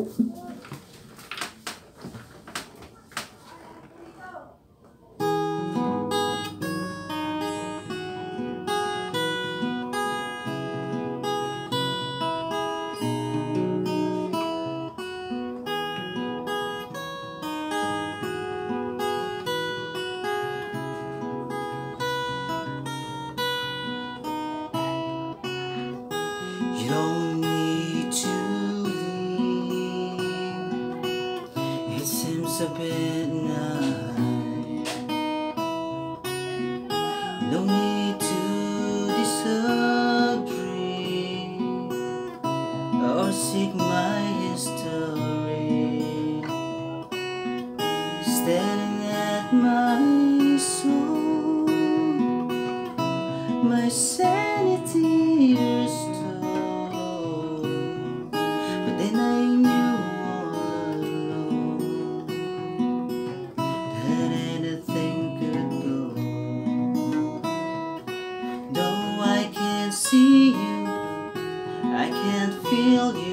You don't need to leave. It seems a bit nice. No need to disagree or seek my history. Staring at my soul, my sanity restored. But then I knew all along that anything could go. Though I can't see you, I can't feel you.